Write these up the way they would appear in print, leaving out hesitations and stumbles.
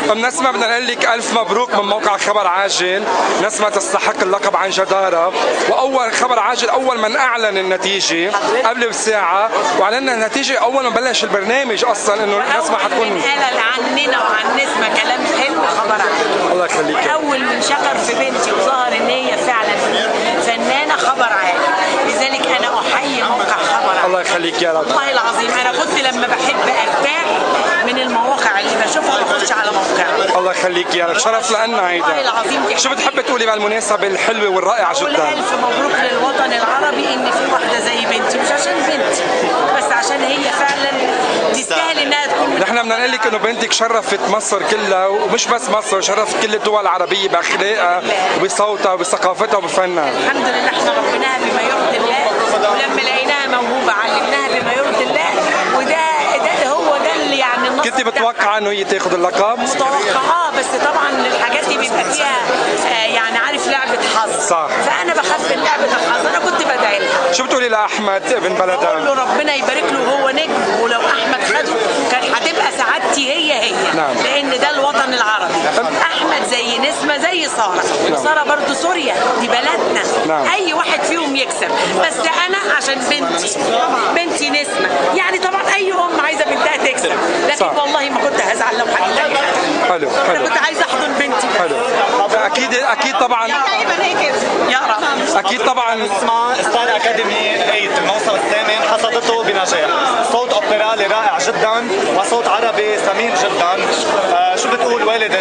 ام نسمة بدنا نقول لك الف مبروك من موقع خبر عاجل. نسمة تستحق اللقب عن جدارة، واول خبر عاجل اول من اعلن النتيجة قبل بساعة، واعلنا النتيجة اول ما بلش البرنامج اصلا انه نسمة حتكون قال عننا وعن نسمة كلام حلو خبر عاجل. الله يخليك. اول من شكر في بنتي وظهر ان هي فعلا فنانة خبر عاجل، لذلك انا احيي موقع خبر عاجل. الله يخليك يا رب. والله العظيم انا كنت لما بحب ارتاح من المواقع اللي بشوفها بخش على موقعي. الله يخليك يا رب، شرف لنا هيدا. والله العظيم. شو بتحبي تقولي بالمناسبة الحلوة والرائعة جدا؟ الف مبروك للوطن العربي ان في واحدة زي بنتي، مش عشان بنتي بس عشان هي فعلا تستاهل انها تكون. نحن بدنا نقول لك انه بنتك شرفت مصر كلها، ومش بس مصر، شرفت كل الدول العربية باخلاقها وبصوتها وبثقافتها وبفنها. الحمد لله احنا ربيناها بما يرضي الله، ولما لقيناها موهوبة علمناها بما يرضي الله، وده هو ده اللي يعني النصر. كنت متوقعة انه هي تاخذ اللقب؟ متوقعة، بس طبعا الحاجات دي بيبقى فيها يعني عارف لعبة حظ. صح. فأنا بخاف من لعبة الحظ، أنا كنت بدعي لها. شو بتقولي لأحمد بن بلدان؟ بقول له ربنا يبارك له وهو نجم، ولو أحمد خده كان هتبقى سعادتي هي. نعم. لأن ده الوطن العربي. أحمد زي نسمة زي سارة. نعم. سارة برضو سوريا دي بلدنا. نعم. أي واحد فيهم يكسب، بس أنا عشان بنتي نسمة، يعني طبعا أي أم عايزة بنتها تكسب، لكن صح. والله ما كنت هزعل لو حد. حلو أنا كنت عايزة أحضن بنتي. حلو. اكيد طبعا. يا رب. اكيد طبعا. اسمها ستار اكاديمي 8 الموسم الثامن حصدته بنجاح. صوت اوبرالي رائع جدا وصوت عربي ثمين جدا. شو بتقول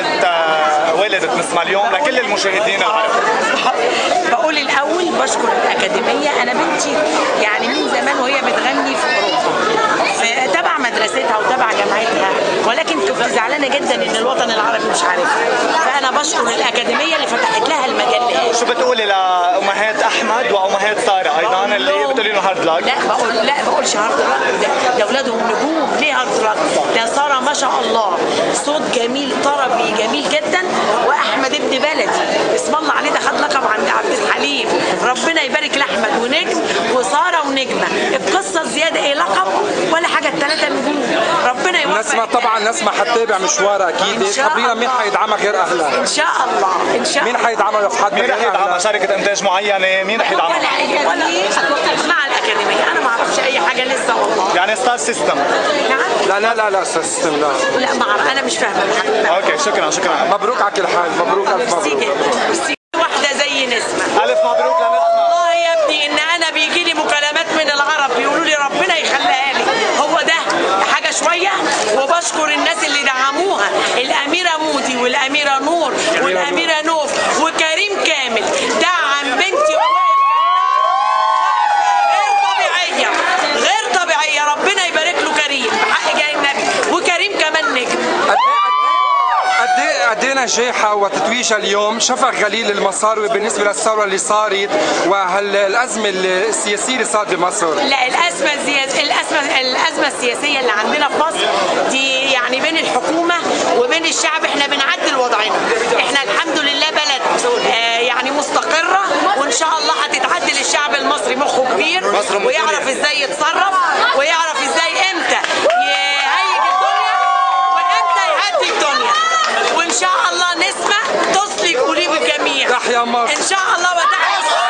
والدة نسمة اليوم لكل المشاهدين العرب؟ بقول الاول بشكر الاكاديميه. انا بنتي يعني من زمان وهي بتغني في اوروبا تبع مدرستها وتبع جامعتها، ولكن كنت زعلانه جدا ان الوطن العربي مش عارفها، فانا بشكر الاكاديميه اللي فتحت لها المجال. شو بتقولي لامهات احمد وامهات ساره ايضا اللي بتقولي لهم هارد لك؟ لا بقولش هارد لك، ده اولادهم نجوم. ليه هارد لك؟ ده ساره ما شاء الله صوت جميل طربي جميل جدا، واحمد ابن بلدي اسم الله عليه ده خد لقب عند عبد الحليم. ربنا يبارك لاحمد ونجم وساره ونجمه. القصه زياده ايه لقب ولا حاجه، الثلاثه نجوم. ربنا يوفق. نسمة طبعا نسمة حتتابع مشوارها اكيد. خبرينا مين حيدعمها غير اهلها؟ ان شاء الله ان شاء الله. مين حيدعمها في حد؟ مين رح يدعمها؟ شركه انتاج معينه؟ مين رح يدعمها؟ ولا مع الاكاديميه. انا ما اعرفش اي حاجه لسه والله. يعني ستار سيستم؟ نعم. لا سيستم لا ما اعرف، انا مش فاهمه الحقيقه. اوكي شكرا. مبروك على كل حال. مبروك الف مبروك. واحده زي نسمه. الف مبروك لنسمة. والله يا ابني ان انا بيجي لي مكالمات من العرب بيقولوا لي ربنا يخليها لي. هو ده حاجه شويه. وبشكر الناس اللي دعموها، الاميره مودي والاميره نور والاميره نوف وكريم كامل دعم بنتي غير طبيعيه. ربنا يبارك له كريم بحق جاي النبي، وكريم كمان نجم. قد ايه نجاحها وتتويجها اليوم شفق غليل المصاروي بالنسبه للثوره اللي صارت وهالازمه السياسيه اللي صارت بمصر؟ لا الازمه السياسيه اللي عندنا في مصر دي يعني بين الحكومه وبين الشعب احنا بنعدل وضعنا. احنا الحمد لله بلد يعني مستقره، وان شاء الله هتتعدل. الشعب المصري مخه كبير ويعرف ازاي يتصرف ويعرف ازاي امتى يهيج الدنيا وامتى يهدي الدنيا. وان شاء الله نسمة تصلي قلوب الجميع. تحيا مصر ان شاء الله وتحيا مصر.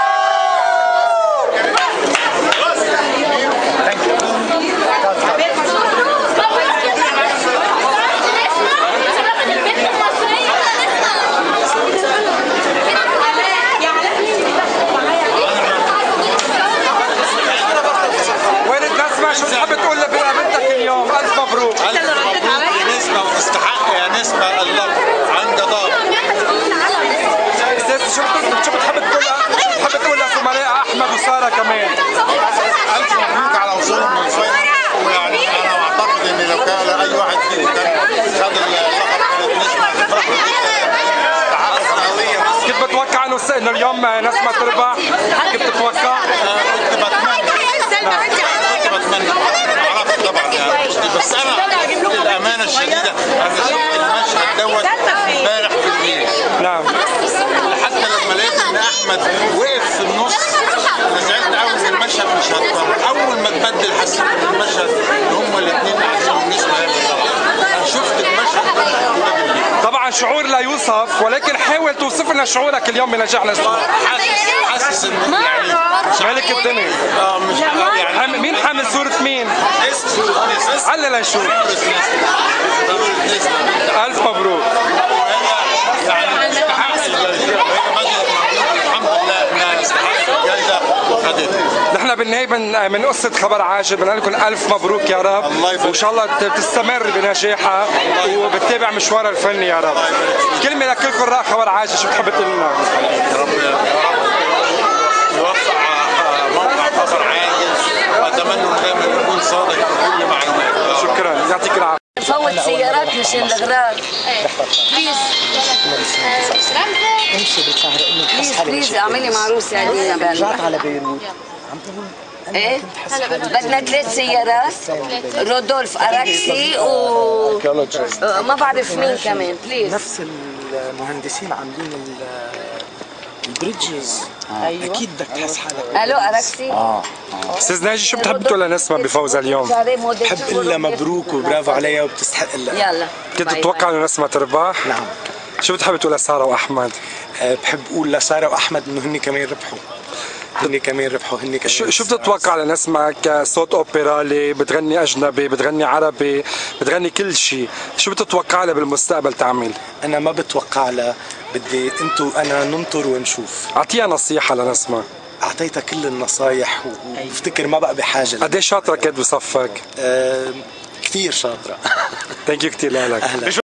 شو بتحب تقول لبنتك اليوم؟ الف مبروك. الف مبروك يا نسمة، واستحق يا نسمة اللقب عن جدارة. شو بتحب تقول لزملائها احمد وساره كمان؟ الف مبروك على وصولهم للفاينل. ويعني انا اعتقد ان لو كان اي واحد فيهم كان خد اللقب كانت نسمة تفرح استحقاق قوية. كنت بتوقع انه اليوم نسمة تربح؟ كنت بتتوقع؟ كنت بتمنى عرفت طبعا يعني، بس انا للامانه الشديده انا شفت المشهد دوت امبارح في الليل. نعم. حتى لما لقيت ان احمد وقف في النص انا زعلت قوي ان المشهد مش هتطلع. اول ما اتبدل حسيت ان المشهد هما الاثنين عايزين النسبه هي اللي طلعت. انا شفت المشهد شعور لا يوصف، ولكن حاول توصف لنا شعورك اليوم بنجاح نسمة. حاسس انه يعني مالك الدنيا. مش يعني مين حامل صورة مين؟ علّا لنشوف. ألف مبروك. يعني استحق الحمد لله انها استحقت الجائزه وخدتها. نحن بالنهاية من قصة خبر عاجل بنقول لكم ألف مبروك يا رب، وإن شاء الله تستمر بنجاحها وبتتابع مشوارها الفني يا رب. كلمة لكل قراء خبر عاجل، شو بتحب تقول لنا؟ يا رب يوسع موقع خبر عاجل، واتمنى انه دائما يكون صادق في كل معلوماته. شكرا، يعطيك العافية. نفوت سيارات مشان الاغراض. بليز بليز اعملي معروسه علينا. رجعت على بيروت عم تقول ايه بدنا 3 سيارات، رودولف اراكسي ما بعرف مين كمان. بليز نفس المهندسين عاملين البريدجز. اكيد بدك تحس حالك. الو اراكسي. استاذ ناجي، شو بتحب تقول لنسمة بفوزها اليوم؟ بحب اقول لها مبروك وبرافو عليها وبتستحق لها. يلا كنت تتوقع انه نسمة تربح؟ نعم. شو بتحب تقول لسارة واحمد؟ بحب اقول لساره واحمد انه هن كمان ربحوا. شو بتتوقع لنسمة كصوت اوبرالي، بتغني اجنبي، بتغني عربي، بتغني كل شيء، شو بتتوقع لها بالمستقبل تعمل؟ انا ما بتوقع لها، بدي انتو انا ننطر ونشوف. اعطيها نصيحة لنسمة. اعطيتها كل النصايح وبفتكر ما بقى بحاجه. قد ايه شاطرة كانت بصفك؟ كثير شاطره. ثانك يو كثير لك.